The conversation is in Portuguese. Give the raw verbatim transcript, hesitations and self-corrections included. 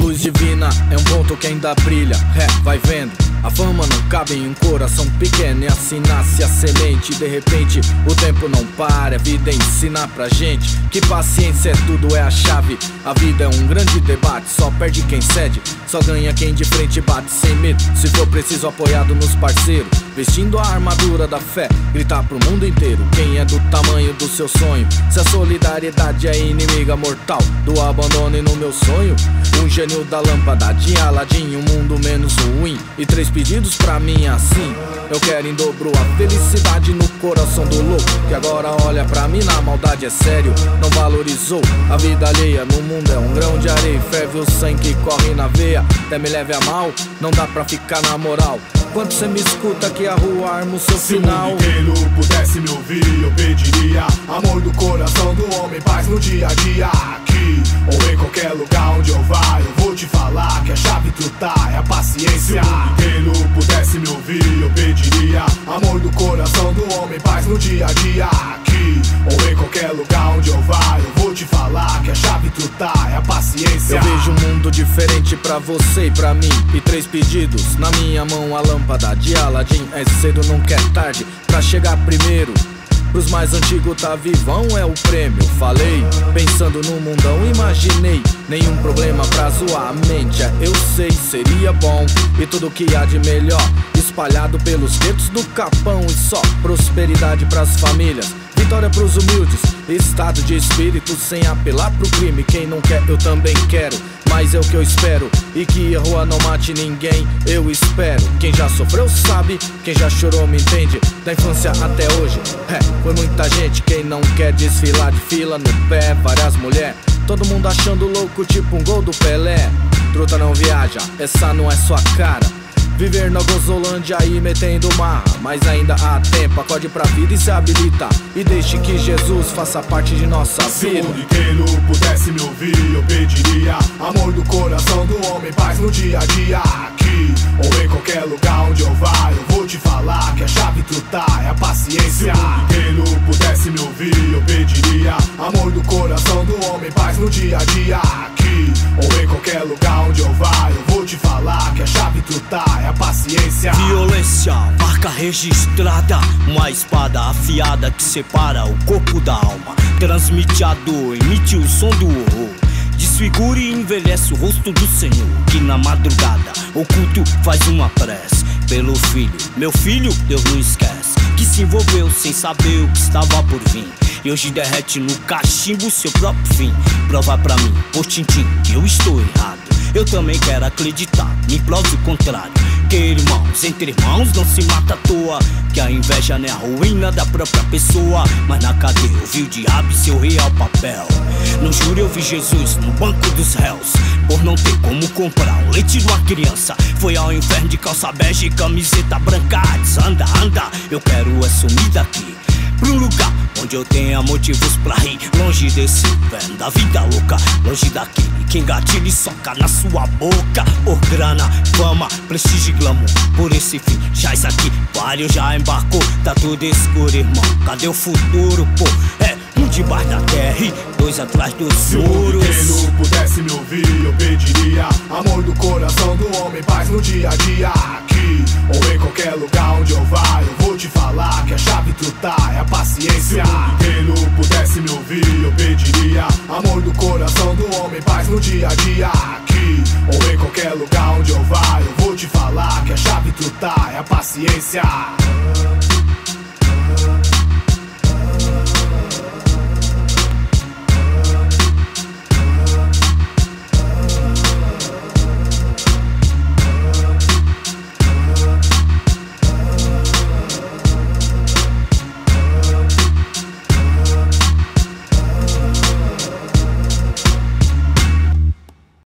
luz divina é um ponto que ainda brilha. É, vai vendo, a fama não cabe em um coração pequeno. E assim nasce a semente, de repente o tempo não para. A vida ensina pra gente que paciência é tudo, é a chave. A vida é um grande debate, só perde quem cede, só ganha quem de frente bate sem medo. Se for preciso apoiado nos parceiros, vestindo a armadura da fé, gritar pro mundo inteiro quem é do tamanho do seu sonho. Se a solidariedade é inimiga mortal do abandono e no meu sonho, um gênio da lâmpada de Aladim, um mundo menos ruim. E três pedidos pra mim assim: eu quero em dobro a felicidade no coração do louco, que agora olha pra mim na maldade, é sério, não valorizou a vida alheia. No mundo é um grão de areia, ferve o sangue que corre na veia. Até me leve a mal, não dá pra ficar na moral. Quando cê me escuta que a rua arma o seu Se final. o mundo inteiro pudesse me ouvir, eu pediria amor do coração do homem, paz no dia a dia. Aqui ou em qualquer lugar onde eu vá, eu vou te falar que a chave trutar é a paciência. Se o mundo inteiro pudesse me ouvir, eu pediria amor do coração do homem, paz no dia a dia. Aqui ou em qualquer lugar onde eu vá, eu vou te falar que a chave trutar é a paciência. Eu vejo um mundo diferente pra você e pra mim, e três pedidos na minha mão, a lâmpada de Aladim. É cedo, nunca é tarde pra chegar primeiro. Pros mais antigos tá vivão é o prêmio. Falei, pensando no mundão, imaginei nenhum problema pra zoar a mente. É, eu sei, seria bom, e tudo que há de melhor espalhado pelos guetos do Capão. E só prosperidade pras famílias, vitória pros humildes, estado de espírito sem apelar pro crime. Quem não quer, eu também quero, mas é o que eu espero, e que a rua não mate ninguém, eu espero. Quem já sofreu sabe, quem já chorou me entende. Da infância até hoje, é, foi muita gente. Quem não quer desfilar de fila no pé, várias mulheres, todo mundo achando louco tipo um gol do Pelé. Truta não viaja, essa não é sua cara. Viver na Gozolândia e metendo marra, mas ainda há tempo, acorde pra vida e se habilita, e deixe que Jesus faça parte de nossa vida. Se o mundo inteiro pudesse me ouvir, eu pediria amor do coração do homem, paz no dia a dia. Aqui ou em qualquer lugar onde eu vá, eu vou te falar que a chave trutar é a paciência. Se o mundo inteiro pudesse me ouvir, eu pediria amor do coração do homem, paz no dia a dia. Aqui ou em qualquer lugar onde eu vá, eu vou te falar que a chave trutar é a paciência. Violência, marca registrada, uma espada afiada que separa o corpo da alma. Transmite a dor, emite o som do horror. Desfigura e envelhece o rosto do Senhor, que na madrugada oculto faz uma prece pelo filho. Meu filho, Deus não esquece, que se envolveu sem saber o que estava por vir, e hoje derrete no cachimbo seu próprio fim. Prova pra mim, por tintim, que eu estou errado. Eu também quero acreditar, me prove o contrário, que irmãos, entre irmãos não se mata à toa, que a inveja não é a ruína da própria pessoa. Mas na cadeia eu vi o diabo e seu real papel. No júri eu vi Jesus no banco dos réus, por não ter como comprar o leite de uma criança. Foi ao inferno de calça bege e camiseta branca. Diz, anda, anda, eu quero é sumir daqui, pra um lugar onde eu tenha motivos pra rir, longe desse inferno da vida louca, longe daquele que engatilha e soca na sua boca. Por grana, fama, prestígio e glamour, por esse fim, já isso aqui, vários já embarcou. Tá tudo escuro, irmão, cadê o futuro, pô? É, um debaixo da terra e dois atrás dos Se o mundo inteiro pudesse me ouvir, eu pediria amor do coração do homem, paz no dia a dia. Aqui ou em qualquer lugar onde eu vá, eu vou te falar que a chave trutar é a paciência. Se o mundo inteiro pudesse me ouvir, eu pediria amor do coração do homem, paz no dia a dia. Aqui ou em qualquer lugar onde eu vá, eu vou te falar que a chave trutar é a paciência.